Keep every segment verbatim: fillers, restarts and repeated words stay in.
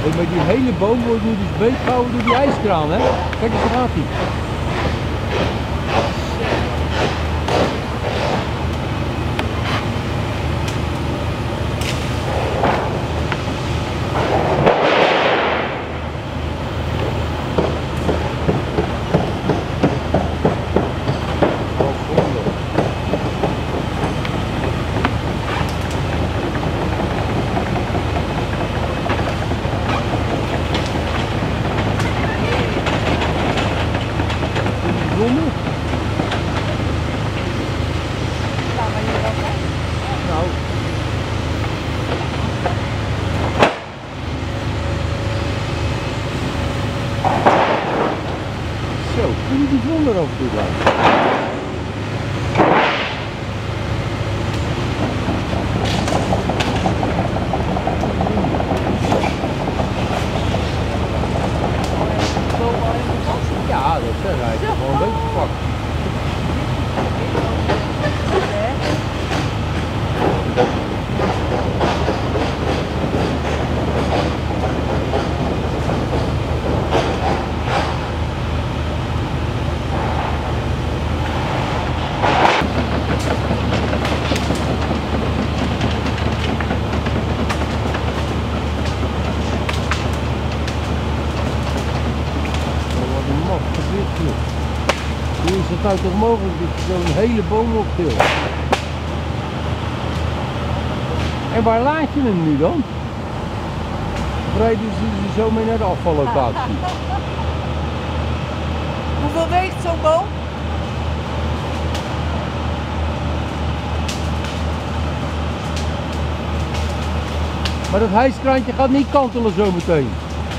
Hey, maar die hele boom wordt nu dus beetgehouden door die ijskraan, hè? Kijk eens, daar gaat hij. Nou. Zo, kun je die vlonder over toe laten? Ja, dat zeg hij. Gewoon een beetje pakken. Hoe is het nou toch mogelijk dat je zo'n hele boom optilt? En waar laat je hem nu dan? Rijden ze zo mee naar de afvallocatie? Hoeveel weegt zo'n boom? Maar dat hijskraantje gaat niet kantelen zo meteen.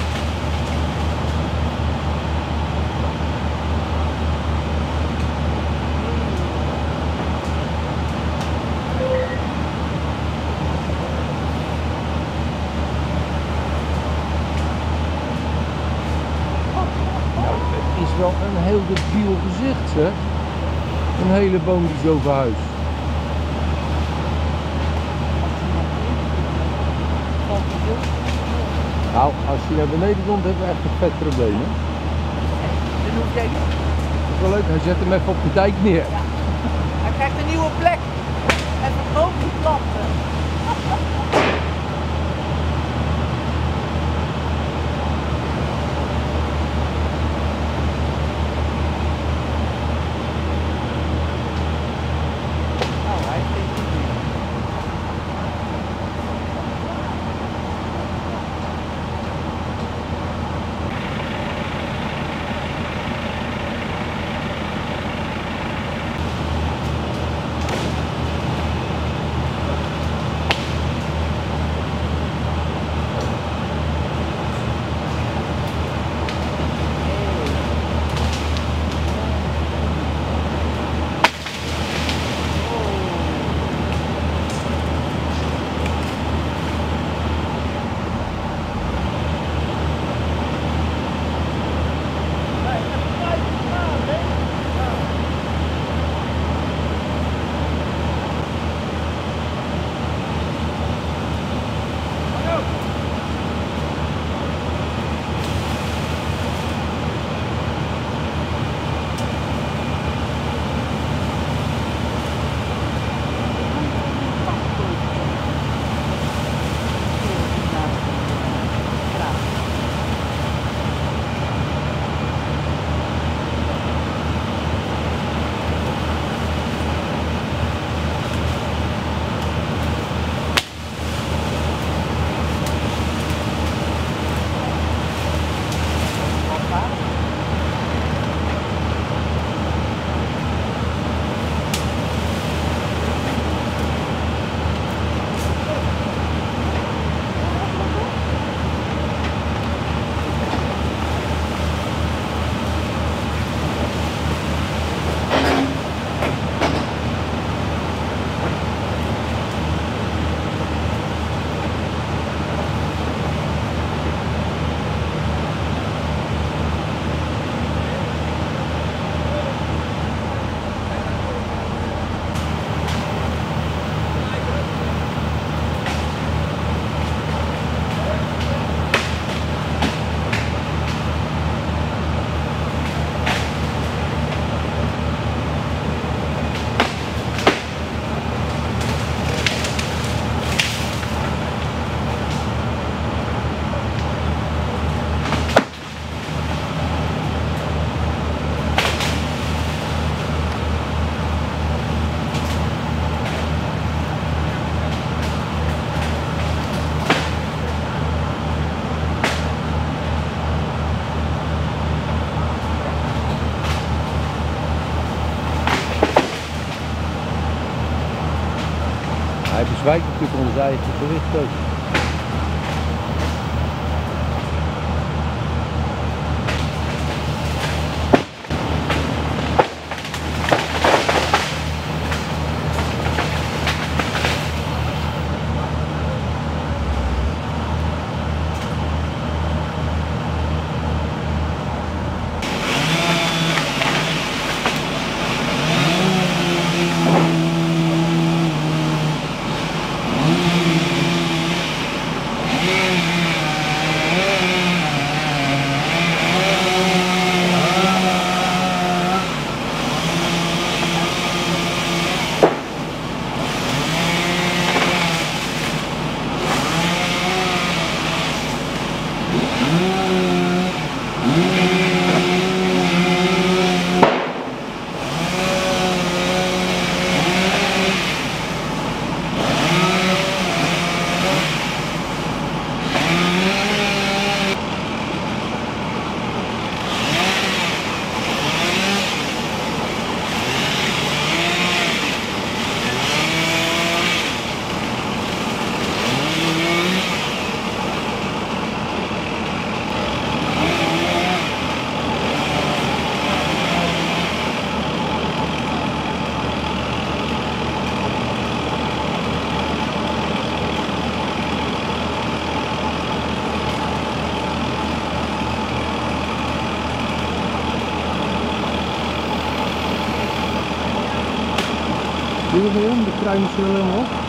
Wel een heel debiel gezicht, zeg. Een hele boom die zo verhuist. Nou, als je naar beneden komt, hebben we echt een vet probleem, hè? Dat is wel leuk, hij zet hem even op de dijk neer. Ja. Hij krijgt een nieuwe plek. En verkoopt die planten. bezwijkt natuurlijk onder zijn eigen gewicht ook. Doe je weer om, de kruimers zullen helemaal op.